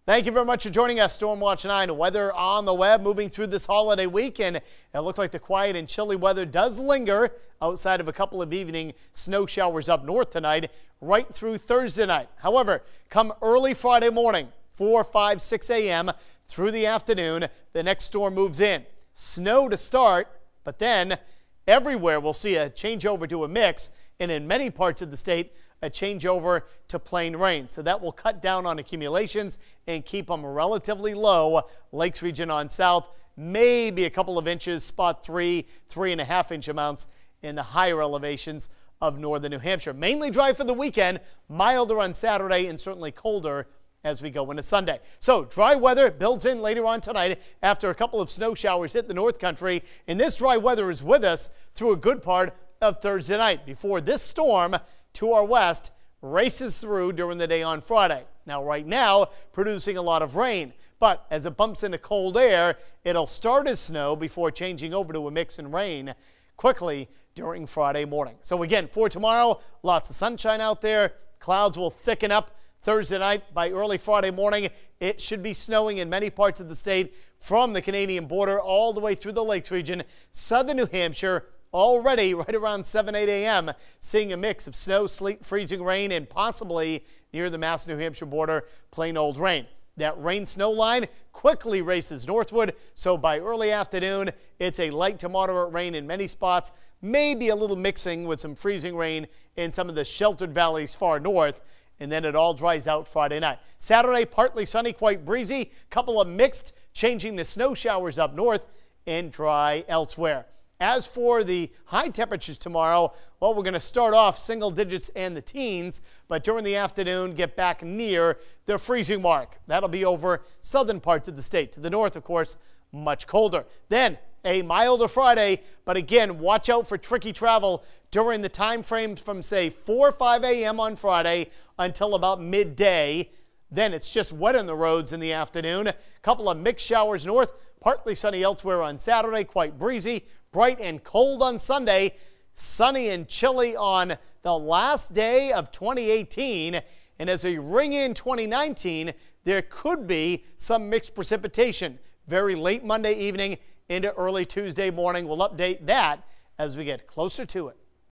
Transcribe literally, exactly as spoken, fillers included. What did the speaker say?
Thank you very much for joining us. Stormwatch nine weather on the web moving through this holiday weekend. It looks like the quiet and chilly weather does linger outside of a couple of evening snow showers up north tonight, right through Thursday night. However, come early Friday morning, four, five, six a m through the afternoon, the next storm moves in. Snow to start, but then everywhere we'll see a changeover to a mix, and in many parts of the state, a changeover to plain rain. So that will cut down on accumulations and keep them relatively low. Lakes region on south, maybe a couple of inches, spot three, three and a half inch amounts in the higher elevations of northern New Hampshire. Mainly dry for the weekend, milder on Saturday and certainly colder as we go into Sunday. So dry weather builds in later on tonight after a couple of snow showers hit the North Country. And this dry weather is with us through a good part of Thursday night before this storm to our west races through during the day on Friday. Now right now producing a lot of rain, but as it bumps into cold air, it'll start as snow before changing over to a mix and rain quickly during Friday morning. So again, for tomorrow, lots of sunshine out there. Clouds will thicken up Thursday night. By early Friday morning, it should be snowing in many parts of the state from the Canadian border all the way through the Lakes region, southern New Hampshire. Already right around seven, eight a m seeing a mix of snow, sleet, freezing rain, and possibly near the Mass New Hampshire border, plain old rain. That rain-snow line quickly races northward, so by early afternoon, it's a light to moderate rain in many spots, maybe a little mixing with some freezing rain in some of the sheltered valleys far north, and then it all dries out Friday night. Saturday, partly sunny, quite breezy, couple of mixed, changing to snow showers up north and dry elsewhere. As for the high temperatures tomorrow, well, we're going to start off single digits and the teens, but during the afternoon, get back near the freezing mark. That'll be over southern parts of the state. To the north, of course, much colder. Then a milder Friday, but again, watch out for tricky travel during the time frame from, say, four or five a m on Friday until about midday. Then it's just wet on the roads in the afternoon. A couple of mixed showers north, partly sunny elsewhere on Saturday, quite breezy. Bright and cold on Sunday, sunny and chilly on the last day of twenty eighteen. And as we ring in twenty nineteen, there could be some mixed precipitation very late Monday evening into early Tuesday morning. We'll update that as we get closer to it.